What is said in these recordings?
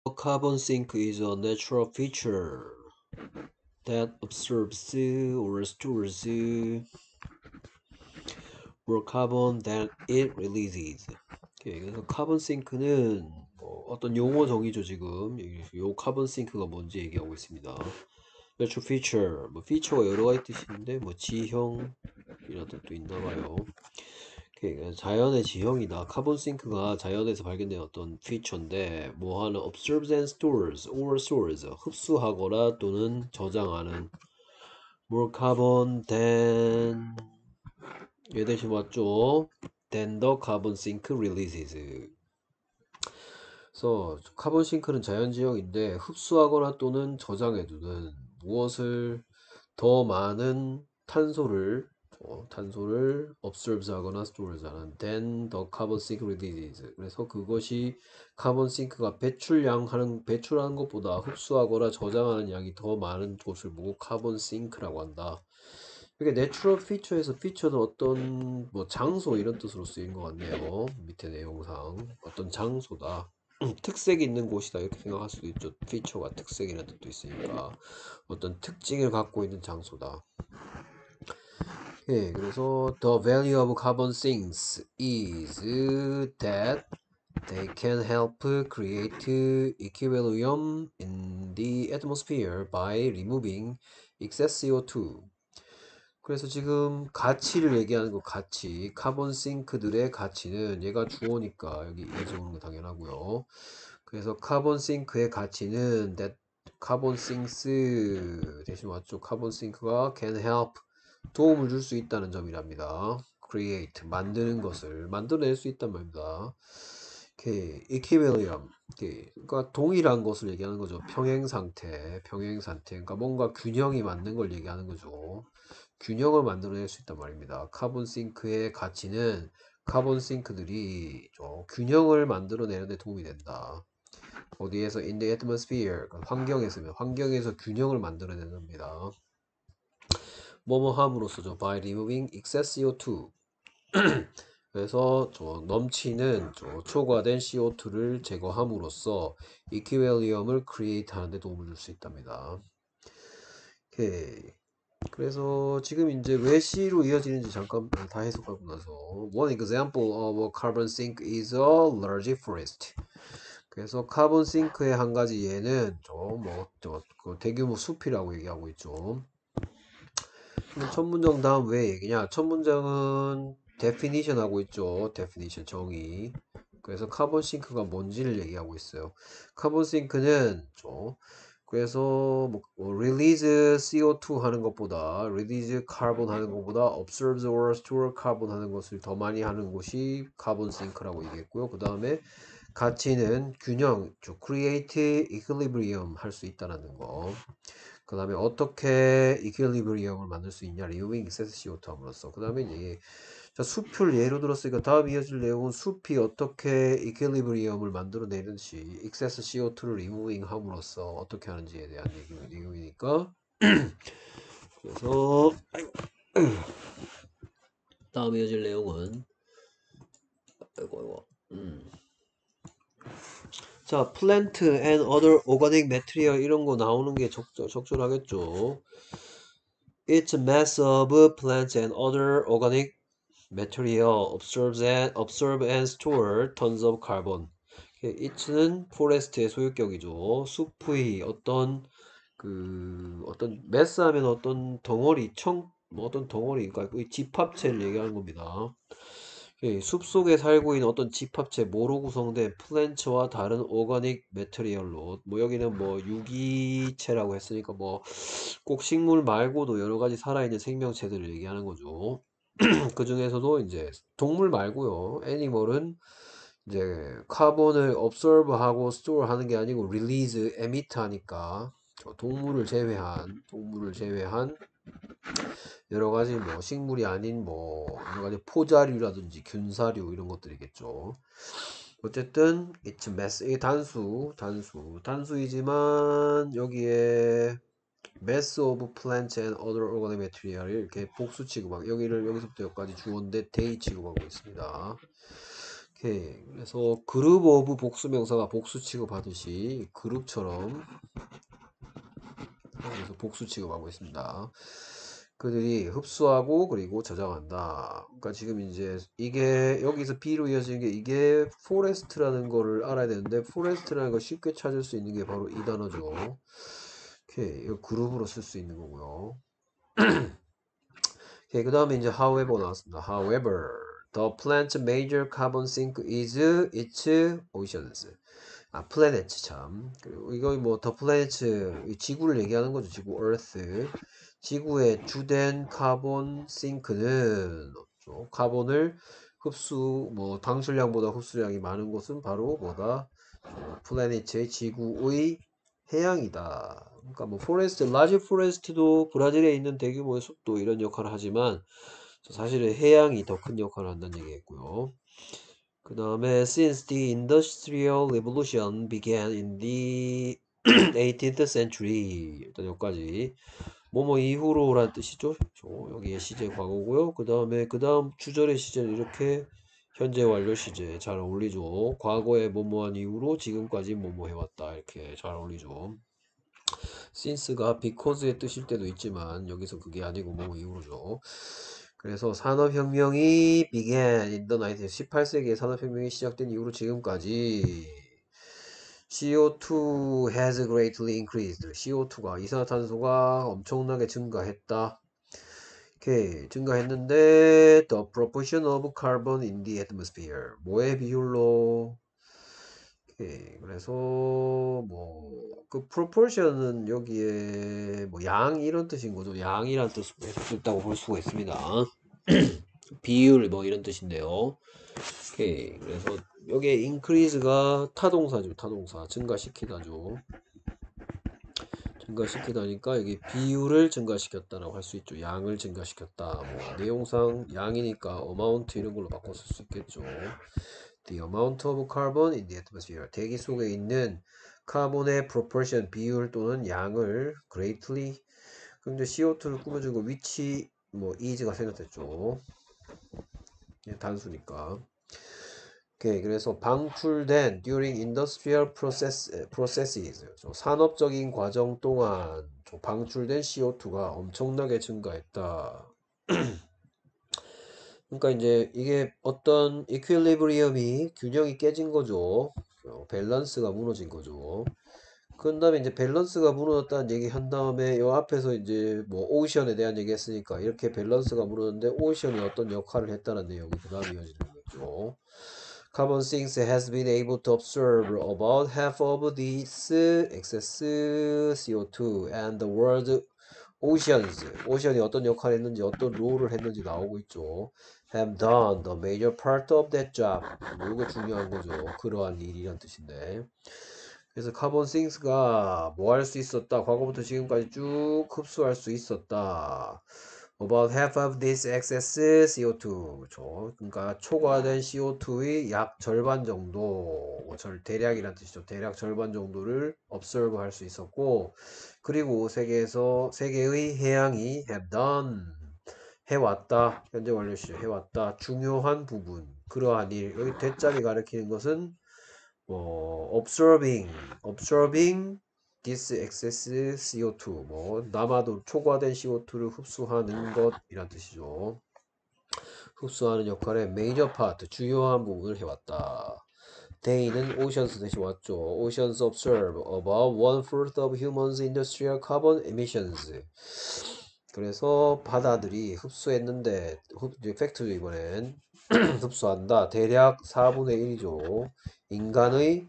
A carbon sink is a natural feature that absorbs or stores more carbon than it releases. 오케이, 그래서 카본 싱크는 뭐 어떤 용어 정의죠 지금. 요 카본 싱크가 뭔지 얘기하고 있습니다. natural feature, 뭐 feature가 여러 가지 뜻인데 뭐 지형이라는 뜻도 있나 봐요. 오케이, 자연의 지형이다. 카본 싱크가 자연에서 발견된 어떤 피처인데 뭐 하는 observes and stores or stores 흡수하거나 또는 저장하는 more carbon than 얘 대신 맞죠? than the carbon sink releases. 그래서 카본 싱크는 자연 지형인데 흡수하거나 또는 저장해두는 무엇을 더 많은 탄소를 observe 하거나 stores 하는 than the carbon sink releases. 그래서 그것이 카본 싱크가 배출하는 것보다 흡수하거나 저장하는 양이 더 많은 곳을 보고 카본 싱크라고 한다. 이게 내추럴 피처에서 피처는 어떤 뭐 장소 이런 뜻으로 쓰인 것 같네요. 밑에 내용상 어떤 장소다. 특색이 있는 곳이다 이렇게 생각할 수도 있죠. 피처가 특색이라는 뜻도 있으니까 어떤 특징을 갖고 있는 장소다. 예, 그래서 the value of carbon sinks is that they can help create equilibrium in the atmosphere by removing excess CO2. 그래서 지금 가치를 얘기하는 거 가치 카본 싱크들의 가치는 얘가 주어니까 여기 is 오는 거 당연하고요. 그래서 카본 싱크의 가치는 that 카본 싱스 대신 맞죠? 카본 싱크가 can help 도움을 줄 수 있다는 점이랍니다. create 만드는 것을 만들어낼 수 있단 말입니다. 오케이, equilibrium. 오케이. 그러니까 동일한 것을 얘기하는 거죠. 평행 상태. 그러니까 뭔가 균형이 맞는 걸 얘기하는 거죠. 균형을 만들어낼 수 있단 말입니다. 카본 싱크의 가치는 카본 싱크들이 균형을 만들어내는 데 도움이 된다. 어디에서 in the atmosphere 환경에서 균형을 만들어내는 겁니다. 뭐뭐 함으로써죠. by removing excess CO2 그래서 넘치는 초과된 CO2를 제거함으로써 이퀴밸리엄을 크리에이트 하는 데 도움을 줄 수 있답니다. 오케이. 그래서 지금 이제 왜 C로 이어지는지 잠깐 다 해석하고 나서 One example of a carbon sink is a large forest. 그래서 카본 싱크의 한 가지 예는 그 대규모 숲이라고 얘기하고 있죠. 그럼 첫 문장 다음 왜 얘기냐? 첫 문장은 definition 하고 있죠. definition 정의. 그래서 카본 싱크가 뭔지를 얘기하고 있어요. 카본 싱크는 그래서 release CO2 하는 것보다 release carbon 하는 것보다 observe or store carbon 하는 것을 더 많이 하는 곳이 카본 싱크라고 얘기했고요. 그 다음에 가치는 균형, create equilibrium 할 수 있다는 거. 그 다음에 어떻게 이퀄리브리엄을 만들 수 있냐 removing excess CO2 함으로써 그 다음에 이제 자, 숲을 예로 들었으니까 다음 이어질 내용은 숲이 어떻게 이퀄리브리엄을 만들어내는지 excess CO2를 removing 함으로써 어떻게 하는지에 대한 내용이니까 그래서 다음 이어질 내용은 자, plant and other organic material 이런 거 나오는 게 적절하겠죠. It's a mass of plants and other organic material observe and store tons of carbon. It는 포레스트의 소유격이죠. 숲의 어떤 매스하면 어떤 덩어리 어떤 덩어리 그러니까 이 집합체를 얘기하는 겁니다. 숲속에 살고 있는 어떤 집합체 뭐로 구성된 플랜츠와 다른 오가닉 매트리얼로 뭐 여기는 뭐 유기체라고 했으니까 뭐 꼭 식물 말고도 여러 가지 살아있는 생명체들을 얘기하는 거죠. 그 중에서도 이제 동물 말고요. 애니멀은 이제 카본을 observe 하고 store 하는 게 아니고 release, emit 하니까 동물을 제외한 여러 가지 뭐 식물이 아닌 뭐 여러 가지 포자류라든지 균사류 이런 것들이겠죠. 어쨌든 it's mass 이 단수이지만 여기에 mass of plants and other organic material 이렇게 복수 취급하고 여기서부터 여기까지 주어인데 they 취급하고 있습니다. 오케이. 그래서 그룹 오브 복수명사가 복수 취급하듯이 그룹처럼 그래서 복수 취급하고 있습니다. 그들이 흡수하고 그리고 저장한다. 그러니까 지금 이제 이게 여기서 B로 이어지는 게 이게 포레스트라는 거를 알아야 되는데 포레스트라는 걸 쉽게 찾을 수 있는 게 바로 이 단어죠. 오케이. 이거 그룹으로 쓸 수 있는 거고요. 오케이. 그 다음에 이제 however 나왔습니다. However, the plant's major carbon sink is its oceans. 아, 플래닛 참. 그리고 이거 뭐 더 플래닛 지구를 얘기하는 거죠. 지구 Earth. 지구의 주된 카본 싱크는 없죠. 카본을 흡수 뭐 방출량보다 흡수량이 많은 곳은 바로 뭐다? 플래닛의 지구의 해양이다. 그러니까 뭐 포레스트, 라지 포레스트도 브라질에 있는 대규모의 숲도 이런 역할을 하지만 사실은 해양이 더 큰 역할을 한다는 얘기겠고요. 그 다음에 since the industrial revolution began in the 18th century 일단 여기까지 뭐뭐 이후로란 뜻이죠. 여기에 시제 과거고요. 그 다음 주절의 시제는 이렇게 현재 완료 시제 잘 어울리죠. 과거에 뭐뭐한 이후로 지금까지 뭐뭐 해왔다 이렇게 잘 어울리죠. since가 because의 뜻일 때도 있지만 여기서 그게 아니고 뭐뭐 이후로죠. 그래서 산업혁명이 began in the 18세기에 산업혁명이 시작된 이후로 지금까지 CO2 has greatly increased. CO2가 이산화탄소가 엄청나게 증가했다. 오케이, 증가했는데 the proportion of carbon in the atmosphere. 뭐의 비율로? 오케이, 그래서 뭐 그 proportion은 여기에 뭐 양 이런 뜻인 거죠. 양이란 뜻으로 해석수 있다고 볼 수가 있습니다. 비율 뭐 이런 뜻인데요. 오케이, 그래서 여기에 increase가 타동사죠. 타동사 증가시키다죠. 증가시키다니까 여기 비율을 증가시켰다라고 할 수 있죠. 양을 증가시켰다. 뭐 내용상 양이니까 amount 이런 걸로 바꿔 쓸 수 있겠죠. The amount of carbon in the atmosphere. 대기 속에 있는 카본의 proportion 비율 또는 양을 greatly. 그럼 이제 CO2를 꾸며주고 which 뭐 is가 생겼겠죠. 단수니까. 오케이, 그래서 방출된 during industrial processes 산업적인 과정 동안 방출된 CO2가 엄청나게 증가했다. 그러니까 이제 이게 어떤 이퀄리브리엄이 균형이 깨진 거죠. 밸런스가 무너진 거죠. 그 다음에 이제 밸런스가 무너졌다는 얘기 한 다음에 요 앞에서 이제 뭐 오션에 대한 얘기 했으니까 이렇게 밸런스가 무너졌는데 오션이 어떤 역할을 했다는 내용이 그 다음에 이어지는 거죠. Carbon sinks has been able to absorb about half of this excess CO2 and the world oceans. 오션이 어떤 역할을 했는지 어떤 롤을 했는지 나오고 있죠. Have done the major part of that job. 이거 중요한 거죠. 그러한 일이란 뜻인데. 그래서 카본 싱스가 뭐 할 수 있었다. 과거부터 지금까지 쭉 흡수할 수 있었다. About half of this excess CO2. 그렇죠. 그러니까 초과된 CO2의 약 절반 정도, 대략이란 뜻이죠. 대략 절반 정도를 observe 할 수 있었고, 그리고 세계의 해양이 have done 해왔다. 현재 완료 시제 해왔다. 중요한 부분. 그러한 일. 여기 대자리 가리키는 것은 observing this excess CO2 뭐 남아도 초과된 CO2를 흡수하는 것이란 뜻이죠. 흡수하는 역할의 major part 주요한 부분을 해왔다. They는 oceans 대신 왔죠. Oceans observe about 1/4 of humans industrial carbon emissions. 그래서 바다들이 흡수했는데 팩트죠 이번엔 흡수한다. 대략 4분의 1이죠. 인간의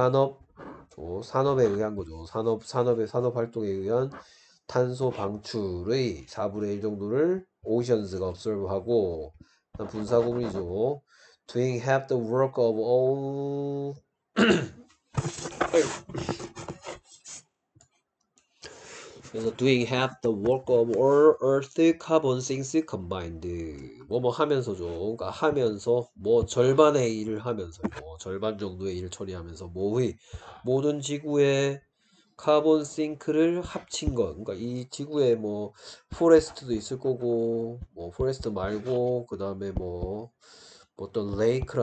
산업에 의한 거죠. 산업 활동에 의한 탄소 방출의 4분의 1 정도를 오션스가 observe하고 분사구문이죠. Doing half the work of all 그래서 doing half the work of all earth carbon sinks combined 뭐뭐 하면서죠. 그러니까 하면서 뭐 절반의 일을 하면서 절반 정도의 일을 처리하면서 뭐의 모든 지구의 카본 싱크를 합친 것. 그러니까 이 지구에 뭐 포레스트도 있을 거고 뭐 포레스트 말고 그 다음에 뭐 어떤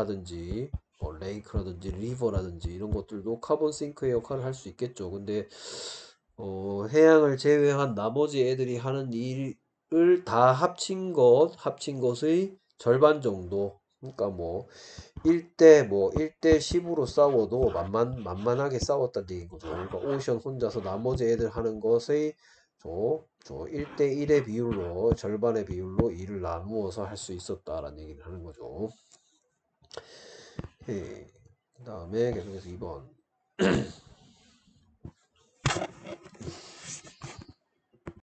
레이크라든지 리버라든지 이런 것들도 카본 싱크의 역할을 할 수 있겠죠. 근데 해양을 제외한 나머지 애들이 하는 일을 다 합친 것의 절반 정도. 그러니까 뭐 1대 10으로 싸워도 만만하게 싸웠다는 얘기거죠. 그러니까 오션 혼자서 나머지 애들 하는 것의 1대 1의 비율로 절반의 비율로 일을 나누어서 할 수 있었다라는 얘기를 하는 거죠. 그 다음에 계속해서 2번.